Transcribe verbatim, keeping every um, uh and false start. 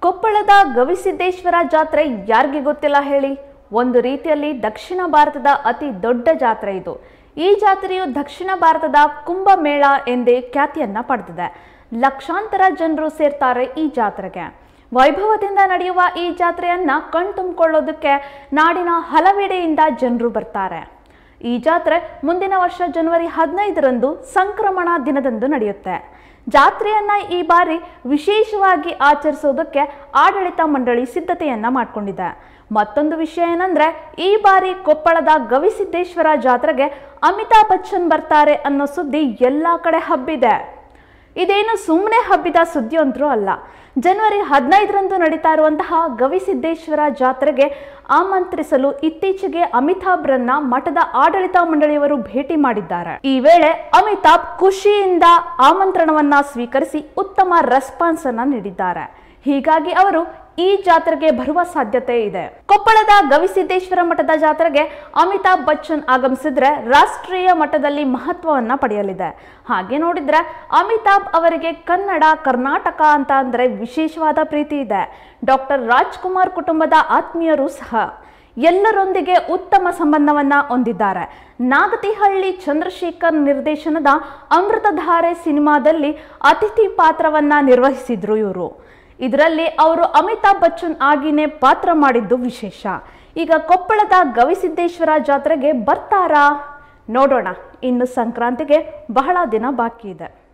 ಕೊಪ್ಪಳದ ಗವಿಸಿದ್ದೇಶ್ವರ ಜಾತ್ರೆ ಯಾರಿಗೆ ಗೊತ್ತಿಲ್ಲ ಹೇಳಿ. ಒಂದು ರೀತಿಯಲ್ಲಿ ದಕ್ಷಿಣ ಭಾರತದ ಅತಿ ದೊಡ್ಡ ಜಾತ್ರೆ ಇದು. ಈ ಜಾತ್ರೆಯು ದಕ್ಷಿಣ ಭಾರತದ ಕುಂಭಮೇಳ ಎಂದೇ ಖ್ಯಾತಿಯನ್ನ ಪಡೆದಿದೆ. ಲಕ್ಷಾಂತರ ಜನರು ಸೇರ್ತಾರೆ ಈ ಜಾತ್ರೆಗೆ. ವೈಭವದಿಂದ ನಡೆಯುವ ಈ ಜಾತ್ರೆಯನ್ನ ಕಣ್ತುಂಬಿಕೊಳ್ಳೋದಕ್ಕೆ ನಾಡಿನ ಹಲವೆಡೆಯಿಂದ ಜನರು ಬರ್ತಾರೆ. ಈ ಜಾತ್ರೆ ಮುಂದಿನ ವರ್ಷ ಜನವರಿ ಹದಿನೈದರಂದು ಸಂಕ್ರಮಣ ದಿನದಂದು ನಡೆಯುತ್ತೆ. ಜಾತ್ರೆಯನ್ನ ಈ ಬಾರಿ ವಿಶೇಷವಾಗಿ ಆಚರಿಸೋದಕ್ಕೆ ಆಡಳಿತ ಮಂಡಳಿ ಸಿದ್ಧತೆಯನ್ನ ಮಾಡಿಕೊಂಡಿದೆ. ಮತ್ತೊಂದು ವಿಷಯ ಏನಂದ್ರೆ, ಈ ಬಾರಿ ಕೊಪ್ಪಳದ ಗವಿಸಿದ್ದೇಶ್ವರ ಜಾತ್ರೆಗೆ ಅಮಿತಾಬ್ ಬಚ್ಚನ್ ಬರ್ತಾರೆ ಅನ್ನೋ ಸುದ್ದಿ ಎಲ್ಲಾ ಕಡೆ ಹಬ್ಬಿದೆ. ಇದೇನು ಸುಮ್ಮನೆ ಹಬ್ಬಿದ ಸುದ್ದಿ ಅಂತೂ ಅಲ್ಲ. ಜನವರಿ ಹದಿನೈದರಂದು ನಡೀತಾ ಇರುವಂತಹ ಗವಿಸಿದ್ದೇಶ್ವರ ಜಾತ್ರೆಗೆ ಆಮಂತ್ರಿಸಲು ಇತ್ತೀಚೆಗೆ ಅಮಿತಾಬ್ರನ್ನ ಮಠದ ಆಡಳಿತ ಮಂಡಳಿಯವರು ಭೇಟಿ ಮಾಡಿದ್ದಾರೆ. ಈ ವೇಳೆ ಅಮಿತಾಬ್ ಖುಷಿಯಿಂದ ಆಮಂತ್ರಣವನ್ನ ಸ್ವೀಕರಿಸಿ ಉತ್ತಮ ರೆಸ್ಪಾನ್ಸ್ ಅನ್ನ ನೀಡಿದ್ದಾರೆ. ಹೀಗಾಗಿ ಅವರು ಈ ಜಾತ್ರೆಗೆ ಬರುವ ಸಾಧ್ಯತೆ ಇದೆ. ಕೊಪ್ಪಳದ ಗವಿಸಿದ್ದೇಶ್ವರ ಮಠದ ಜಾತ್ರೆಗೆ ಅಮಿತಾಬ್ ಬಚ್ಚನ್ ಆಗಮಿಸಿದ್ರೆ ರಾಷ್ಟ್ರೀಯ ಮಟ್ಟದಲ್ಲಿ ಮಹತ್ವವನ್ನ ಪಡೆಯಲಿದೆ. ಹಾಗೆ ನೋಡಿದ್ರೆ ಅಮಿತಾಬ್ ಅವರಿಗೆ ಕನ್ನಡ, ಕರ್ನಾಟಕ ಅಂತ ಅಂದ್ರೆ ವಿಶೇಷವಾದ ಪ್ರೀತಿ ಇದೆ. ಡಾಕ್ಟರ್ ರಾಜ್ಕುಮಾರ್ ಕುಟುಂಬದ ಆತ್ಮೀಯರು ಸಹ ಎಲ್ಲರೊಂದಿಗೆ ಉತ್ತಮ ಸಂಬಂಧವನ್ನ ಹೊಂದಿದ್ದಾರೆ. ನಾಗತಿಹಳ್ಳಿ ಚಂದ್ರಶೇಖರ್ ನಿರ್ದೇಶನದ ಅಮೃತಧಾರೆ ಸಿನಿಮಾದಲ್ಲಿ ಅತಿಥಿ ಪಾತ್ರವನ್ನ ನಿರ್ವಹಿಸಿದ್ರು ಇವರು. ಇದರಲ್ಲಿ ಅವರು ಅಮಿತಾಬ್ ಬಚ್ಚನ್ ಆಗಿನೇ ಪಾತ್ರ ಮಾಡಿದ್ದು ವಿಶೇಷ. ಈಗ ಕೊಪ್ಪಳದ ಗವಿಸಿದ್ದೇಶ್ವರ ಜಾತ್ರೆಗೆ ಬರ್ತಾರಾ? ನೋಡೋಣ. ಇನ್ನು ಸಂಕ್ರಾಂತಿಗೆ ಬಹಳ ದಿನ ಬಾಕಿ ಇದೆ.